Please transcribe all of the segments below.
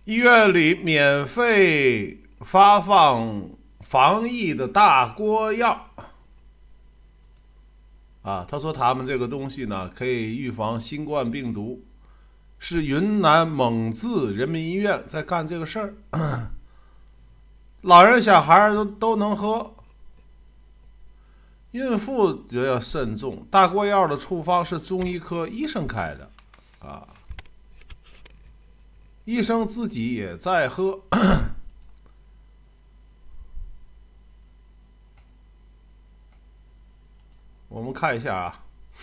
医院里免费发放防疫的大锅药啊，他说他们这个东西呢可以预防新冠病毒，是云南蒙自人民医院在干这个事儿，老人小孩都能喝，孕妇则要慎重。大锅药的处方是中医科医生开的啊，医生自己也在喝。我们看一下啊，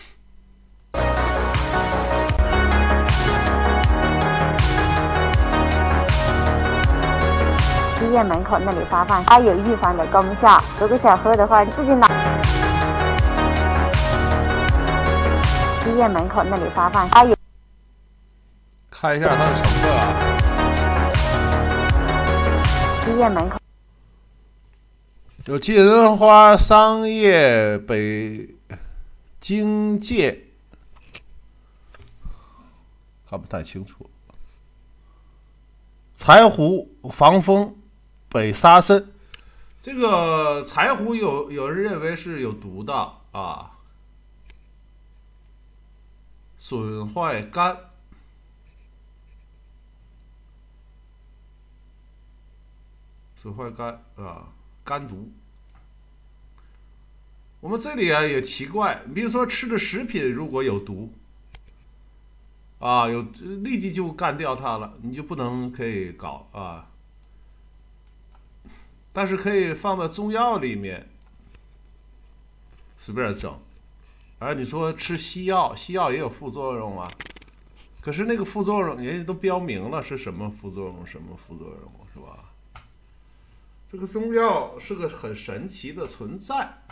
医院门口那里发放，它有预防的功效。如果想喝的话，自己拿。医院门口那里发放，它有。 看一下它的成分啊。 医院门口有金花、桑叶、北荆芥，看不太清楚。柴胡、防风、北沙参，这个柴胡有人认为是有毒的啊，损坏肝。损坏肝啊，肝毒。我们这里啊也奇怪，比如说吃的食品如果有毒啊，立即就干掉它了，你就不能可以搞啊。但是可以放在中药里面，随便整。而你说吃西药，西药也有副作用啊，可是那个副作用人家都标明了是什么副作用，什么副作用，是吧？这个中药是个很神奇的存在。